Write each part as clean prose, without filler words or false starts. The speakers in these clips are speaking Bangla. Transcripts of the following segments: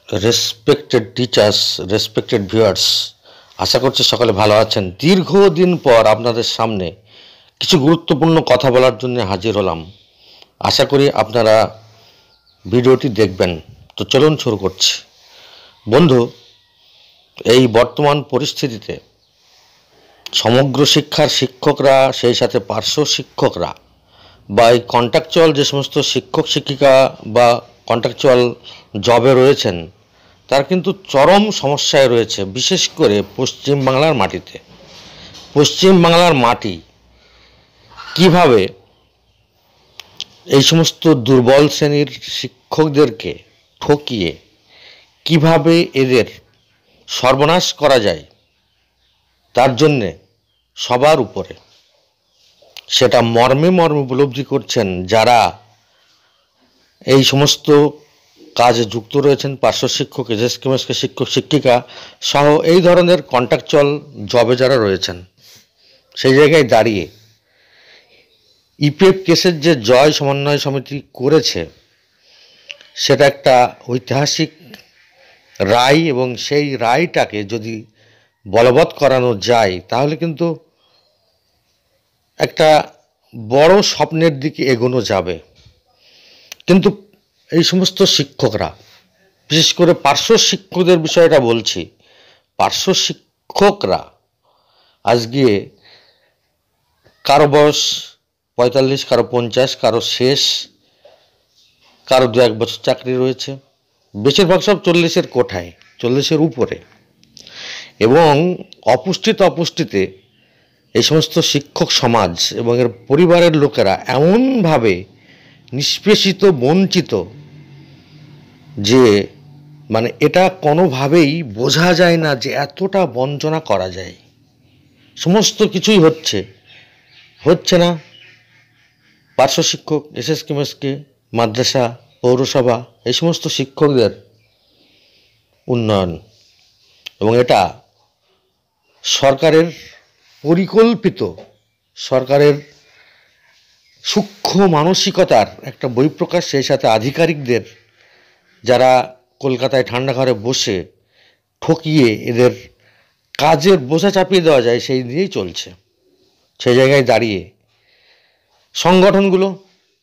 রেসপেক্টেড টিচার্স, রেসপেক্টেড ভিউয়ার্স, আশা করছি সকলে ভালো আছেন। দীর্ঘদিন পর আপনাদের সামনে কিছু গুরুত্বপূর্ণ কথা বলার জন্য হাজির হলাম। আশা করি আপনারা ভিডিওটি দেখবেন। তো চলুন শুরু করছি। বন্ধু, এই বর্তমান পরিস্থিতিতে সমগ্র শিক্ষার শিক্ষকরা, সেই সাথে পার্শ্ব শিক্ষকরা বা এই কন্ট্রাকচুয়াল যে সমস্ত শিক্ষক শিক্ষিকা বা কন্ট্রাকচুয়াল জবে রয়েছেন, তার কিন্তু চরম সমস্যায় রয়েছে, বিশেষ করে পশ্চিমবাংলার মাটিতে। পশ্চিমবাংলার মাটি কিভাবে এই সমস্ত দুর্বল শ্রেণীর শিক্ষকদেরকে ঠকিয়ে কিভাবে এদের সর্বনাশ করা যায়, তার জন্যে সবার উপরে সেটা মর্মে মর্মে উপলব্ধি করছেন যারা এই সমস্ত কাজে যুক্ত রয়েছেন, পার্শ্ব শিক্ষক, এসএসকে-এমএসকে শিক্ষক শিক্ষিকা সহ এই ধরনের কন্ট্রাকচুয়াল জবে যারা রয়েছেন। সেই জায়গায় দাঁড়িয়ে ইপিএফ কেসের যে জয় সমন্বয় সমিতি করেছে, সেটা একটা ঐতিহাসিক রায়, এবং সেই রায়টাকে যদি বলবৎ করানো যায় তাহলে কিন্তু একটা বড় স্বপ্নের দিকে এগোনো যাবে। কিন্তু এই সমস্ত শিক্ষকরা, বিশেষ করে পার্শ্ব শিক্ষকদের বিষয়টা বলছি, পার্শ্ব শিক্ষকরা আজকে কারো বয়স 45, কারো 50, কারো শেষ, কারো 2-1 বছর চাকরি রয়েছে, বেশিরভাগ সব 40-এর কোঠায়, 40-এর উপরে। এবং অপুষ্টিতে এই সমস্ত শিক্ষক সমাজ এবং এর পরিবারের লোকেরা এমনভাবে নিষ্পেষিত, বঞ্চিত, যে মানে এটা কোনোভাবেই বোঝা যায় না যে এতটা বঞ্চনা করা যায়। সমস্ত কিছুই হচ্ছে না পার্শ্ব শিক্ষক, এসএসকে-এমএসকে, মাদ্রাসা, পৌরসভা, এই সমস্ত শিক্ষকদের উন্নয়ন, এবং এটা সরকারের পরিকল্পিত, সরকারের সূক্ষ্ম মানসিকতার একটা বহিঃপ্রকাশ। সেই সাথে আধিকারিকদের যারা কলকাতায় ঠান্ডা ঘরে বসে ঠকিয়ে এদের কাজের বোঝা চাপিয়ে দেওয়া যায়, সেই দিয়েই চলছে। সেই জায়গায় দাঁড়িয়ে সংগঠনগুলো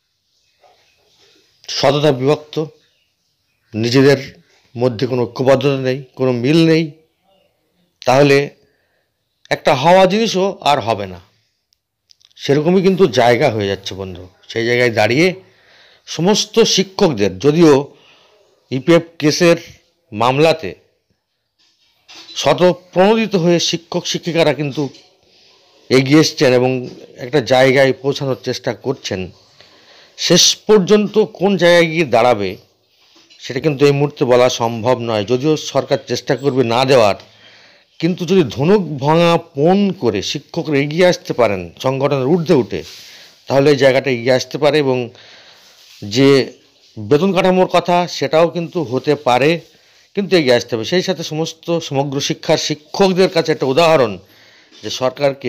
সততা বিভক্ত, নিজেদের মধ্যে কোনো ঐক্যবদ্ধতা নেই, কোনো মিল নেই, তাহলে একটা হওয়া জিনিসও আর হবে না, সেরকমই কিন্তু জায়গা হয়ে যাচ্ছে বন্ধু। সেই জায়গায় দাঁড়িয়ে সমস্ত শিক্ষকদের, যদিও ইপিএফ কেসের মামলাতে স্বতঃপ্রণোদিত হয়ে শিক্ষক শিক্ষিকারা কিন্তু এগিয়ে এসছেন এবং একটা জায়গায় পৌঁছানোর চেষ্টা করছেন, শেষ পর্যন্ত কোন জায়গায় গিয়ে দাঁড়াবে সেটা কিন্তু এই মুহূর্তে বলা সম্ভব নয়। যদিও সরকার চেষ্টা করবে না দেওয়ার, কিন্তু যদি ধনুক ভাঙা পণ করে শিক্ষকরা এগিয়ে আসতে পারেন সংগঠনের ঊর্ধ্বে উঠে, তাহলে এই জায়গাটা এগিয়ে আসতে পারে, এবং যে বেতন কাঠামোর কথা সেটাও কিন্তু হতে পারে, কিন্তু এগিয়ে আসতে হবে। সেই সাথে সমগ্র শিক্ষার শিক্ষকদের কাছে একটা উদাহরণ, যে সরকারকে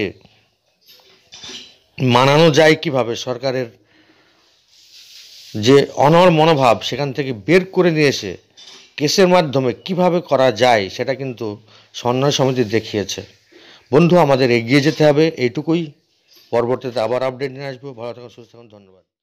মানানো যায় কিভাবে, সরকারের যে অনড় মনোভাব সেখান থেকে বের করে নিয়ে এসে কেসের মাধ্যমে কিভাবে করা যায়, সেটা কিন্তু সমন্বয় সমিতি দেখিয়েছে। বন্ধু, আমাদের এগিয়ে যেতে হবে, এইটুকুই। পরবর্তীতে আবার আপডেট নিয়ে আসবো। ভালো থাকুন, সুস্থ থাকুন, ধন্যবাদ।